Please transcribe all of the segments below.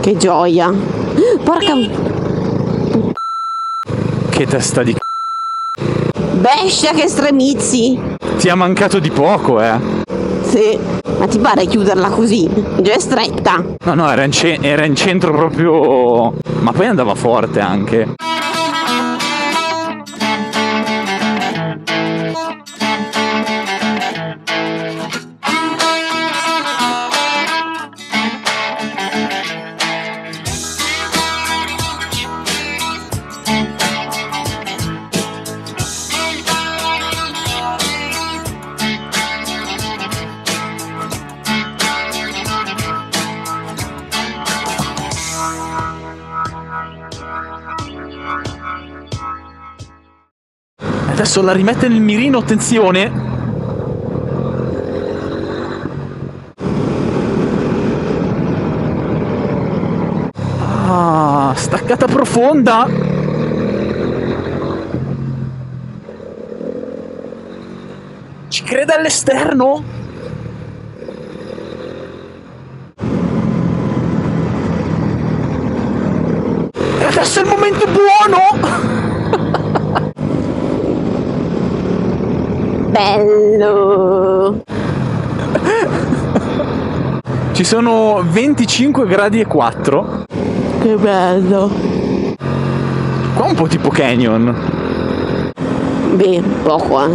Che gioia. Porca... Che testa di bestia, che stremizzi. Ti ha mancato di poco, Sì. Ma ti pare chiuderla così? Già è stretta. No, era in centro proprio... Ma poi andava forte anche. Adesso la rimette nel mirino, attenzione! Ah, staccata profonda! Ci crede all'esterno? E adesso è il momento buono! Bello. Ci sono 25 gradi e 4. Che bello. Qua un po' tipo canyon. Beh, poco,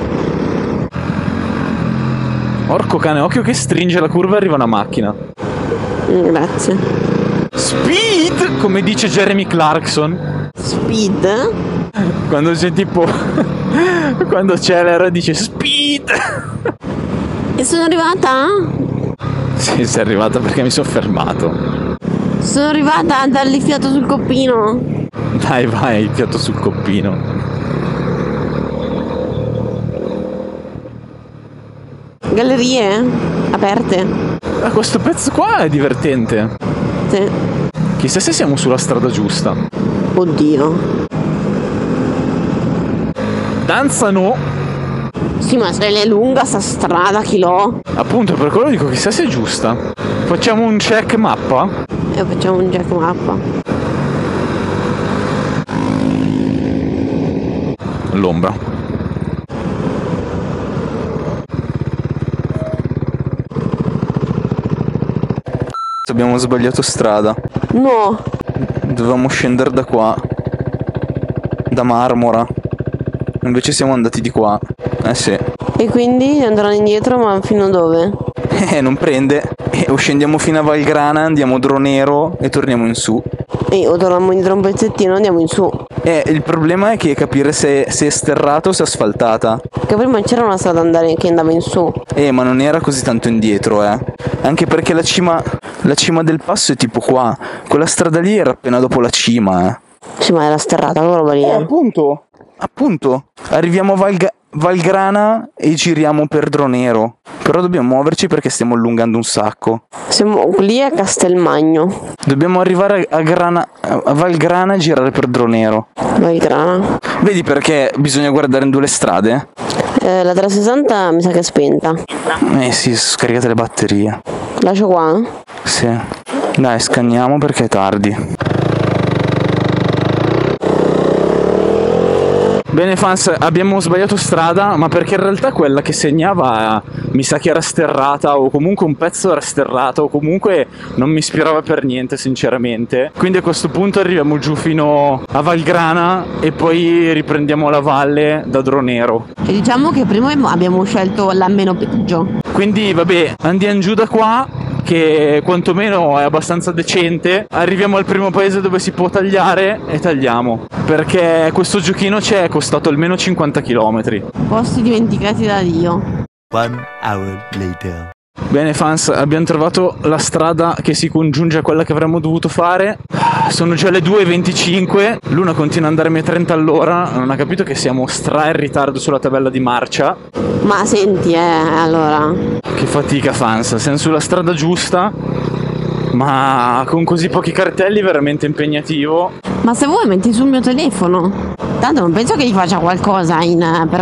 Orco cane, occhio che stringe la curva e arriva una macchina. Grazie. Speed, come dice Jeremy Clarkson. Speed? Quando c'è tipo... Quando accelera dice speed. E sono arrivata? Sì, sei arrivata perché mi sono fermato. Sono arrivata a dargli fiato sul coppino. Dai, vai, fiato sul coppino. Gallerie aperte. Ah, questo pezzo qua è divertente. Sì. Chissà se siamo sulla strada giusta. Oddio. Danzano. Sì, ma se è lunga sta strada, chi l'ho? Appunto, per quello dico chissà se è giusta. Facciamo un check mappa. E facciamo un jack mappa. L'ombra. Abbiamo sbagliato strada. No. Dovevamo scendere da qua. Da Marmora. Invece siamo andati di qua. Sì. E quindi andranno indietro, ma fino a dove? Non prende. O scendiamo fino a Valgrana, andiamo a Dronero e torniamo in su. E o torniamo indietro un pezzettino, andiamo in su. Il problema è che capire se è sterrata o se è asfaltata. Che prima c'era una strada che andava in su. Ma non era così tanto indietro, Anche perché la cima del passo è tipo qua. Quella strada lì era appena dopo la cima, Sì, ma era sterrata, quella roba lì. Appunto. Arriviamo a Valgrana e giriamo per Dronero. Però dobbiamo muoverci perché stiamo allungando un sacco. Siamo lì a Castelmagno. Dobbiamo arrivare a Valgrana e girare per Dronero. Valgrana. Vedi perché bisogna guardare in due le strade? La 360 mi sa che è spenta. Sì, scaricate le batterie. Lascio qua? Sì. Dai, scanniamo perché è tardi. Bene fans, abbiamo sbagliato strada, ma perché in realtà quella che segnava mi sa che era sterrata, o comunque un pezzo era sterrato, o comunque non mi ispirava per niente sinceramente. Quindi a questo punto arriviamo giù fino a Valgrana e poi riprendiamo la valle da Dronero. E diciamo che prima abbiamo scelto la meno peggio. Quindi vabbè, andiamo giù da qua, che quantomeno è abbastanza decente. Arriviamo al primo paese dove si può tagliare e tagliamo, perché questo giochino ci è costato almeno 50 km. Posti dimenticati da Dio. 1 hour later. Bene fans, abbiamo trovato la strada che si congiunge a quella che avremmo dovuto fare. Sono già le 2:25, l'una continua ad andarmi a 30 all'ora, non ha capito che siamo in ritardo sulla tabella di marcia. Ma senti, allora. Che fatica fans, siamo sulla strada giusta, ma con così pochi cartelli è veramente impegnativo. Ma se vuoi metti sul mio telefono. Tanto non penso che gli faccia qualcosa per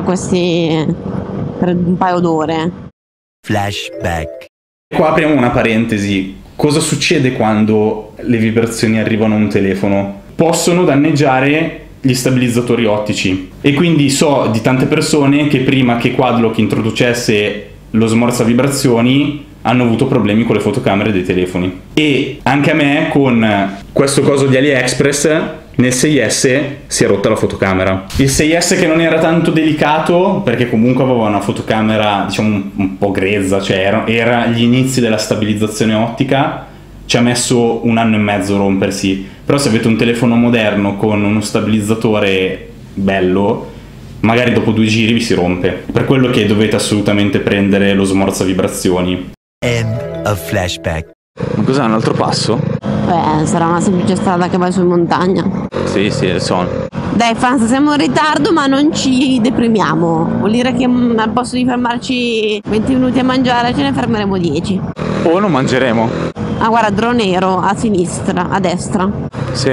un paio d'ore. Flashback. Qua apriamo una parentesi. Cosa succede quando le vibrazioni arrivano a un telefono? Possono danneggiare gli stabilizzatori ottici, e quindi so di tante persone che prima che Quadlock introducesse lo smorza vibrazioni hanno avuto problemi con le fotocamere dei telefoni. E anche a me, con questo coso di AliExpress, nel 6S si è rotta la fotocamera. Il 6S, che non era tanto delicato perché comunque aveva una fotocamera diciamo un po' grezza, cioè era gli inizi della stabilizzazione ottica, ci ha messo 1 anno e mezzo a rompersi. Però se avete un telefono moderno con uno stabilizzatore bello, magari dopo 2 giri vi si rompe. Per quello che dovete assolutamente prendere lo smorza vibrazioni. End of flashback. Ma cos'è, un altro passo? Beh, sarà una semplice strada che va su in montagna. Sì, sono. Dai Franz, siamo in ritardo ma non ci deprimiamo. Vuol dire che al posto di fermarci 20 minuti a mangiare ce ne fermeremo 10. O non mangeremo. Ah guarda, dronero a sinistra, a destra. Sì.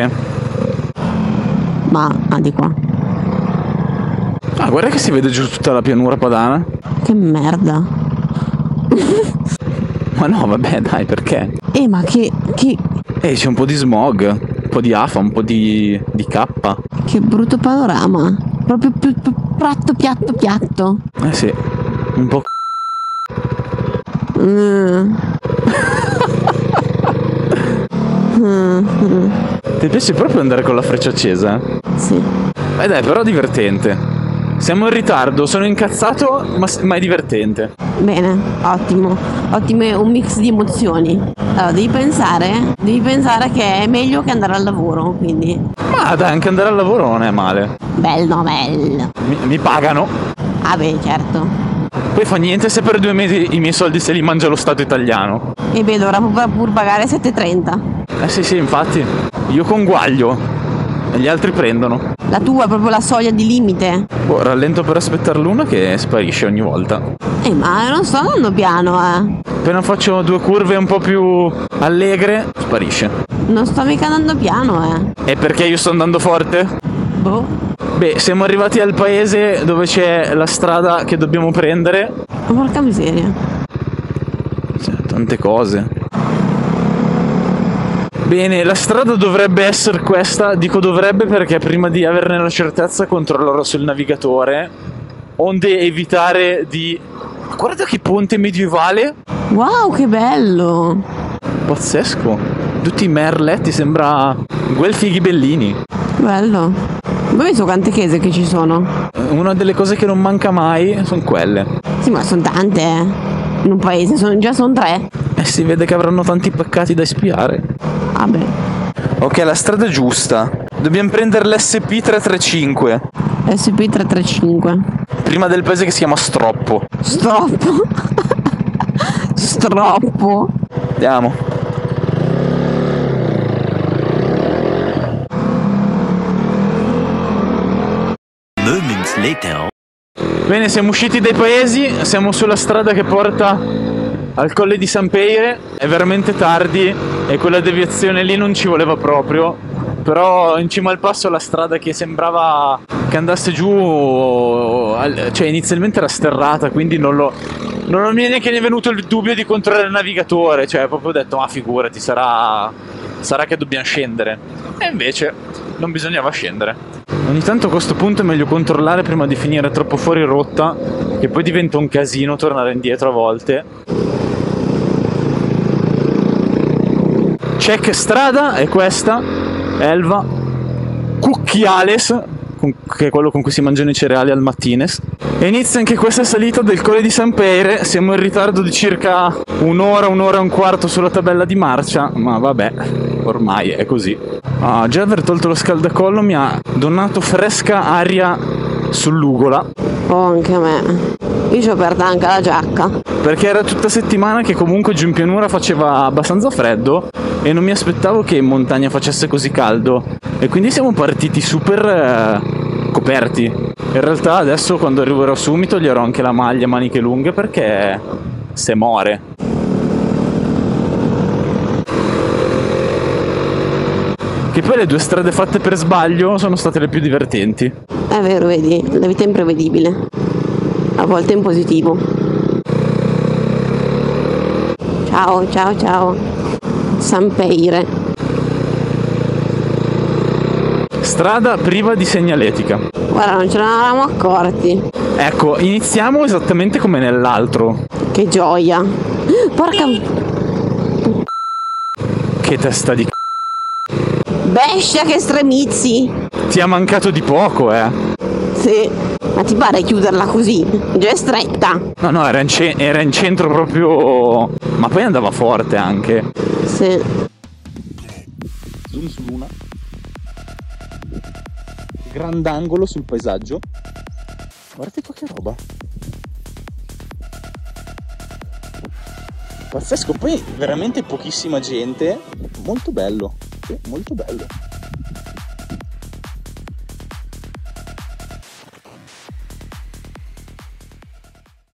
Ma, di qua. Ah, guarda che si vede giù tutta la pianura padana. Che merda. Ma no, vabbè, dai, perché? Ma che C'è un po' di smog, un po' di afa, un po' di K. Che brutto panorama. Proprio piatto. Sì, un po'. Ti piace proprio andare con la freccia accesa? Sì. Dai, però è divertente. Siamo in ritardo, sono incazzato, ma è divertente. Bene, ottimo, un mix di emozioni. Allora, devi pensare che è meglio che andare al lavoro, quindi. Ma dai, anche andare al lavoro non è male. Bello. Mi pagano. Ah beh, certo. Poi fa niente se per 2 mesi i miei soldi se li mangia lo Stato italiano. E beh, dovrà pur pagare 7,30. Sì, infatti. Io conguaglio e gli altri prendono. La tua è proprio la soglia di limite. Rallento per aspettar l'una che sparisce ogni volta. Ma non sto andando piano, Appena faccio 2 curve un po' più allegre, sparisce. Non sto mica andando piano, E perché io sto andando forte? Boh. Beh, siamo arrivati al paese dove c'è la strada che dobbiamo prendere. Porca miseria. Tante cose. Bene, la strada dovrebbe essere questa. Dico dovrebbe perché prima di averne la certezza controllerò sul navigatore, onde evitare di... Guarda che ponte medievale. Wow, che bello. Pazzesco. Tutti i merletti, sembra Guelfi Ghibellini. Bello. Hai visto quante chiese che ci sono? Una delle cose che non manca mai sono quelle. Sì, ma sono tante, in un paese, sono 3. Si vede che avranno tanti peccati da espiare. Vabbè. Ok, la strada è giusta. Dobbiamo prendere l'SP335. SP335. Prima del paese che si chiama Stroppo. Stroppo. Andiamo. Moments later. Bene, siamo usciti dai paesi. Siamo sulla strada che porta al Colle di San Peire. È veramente tardi e quella deviazione lì non ci voleva proprio. Però in cima al passo la strada che sembrava che andasse giù, cioè inizialmente era sterrata, quindi non mi è neanche venuto il dubbio di controllare il navigatore. Cioè proprio ho detto, ma figurati, sarà che dobbiamo scendere. E invece non bisognava scendere. Ogni tanto a questo punto è meglio controllare prima di finire troppo fuori rotta, che poi diventa un casino tornare indietro a volte. Check strada, è questa, Elva, Cucchiales, che è quello con cui si mangiano i cereali al mattines. E inizia anche questa salita del Colle di San Peire. Siamo in ritardo di circa un'ora e un quarto sulla tabella di marcia, ma vabbè, ormai è così. Già aver tolto lo scaldacollo mi ha donato fresca aria sull'ugola. Anche a me. Io ci ho aperta anche la giacca. Perché era tutta settimana che comunque giù in pianura faceva abbastanza freddo e non mi aspettavo che in montagna facesse così caldo. E quindi siamo partiti super coperti. In realtà adesso quando arriverò su mi toglierò anche la maglia a maniche lunghe perché se muore. Che poi le 2 strade fatte per sbaglio sono state le più divertenti. È vero, vedi, la vita è imprevedibile. A volte in positivo. Ciao. Sampeire. Strada priva di segnaletica. Guarda, non ce ne eravamo accorti. Ecco, iniziamo esattamente come nell'altro. Che gioia. Porca Che testa di bestia, che stremizzi. Ti ha mancato di poco, Sì. Ma ti pare chiuderla così? Già è stretta. No, era in centro proprio. Ma poi andava forte anche. Sì. Zoom su Luna. Grandangolo sul paesaggio. Guardate qua che roba. Pazzesco, poi veramente pochissima gente. Molto bello. Sì, molto bello.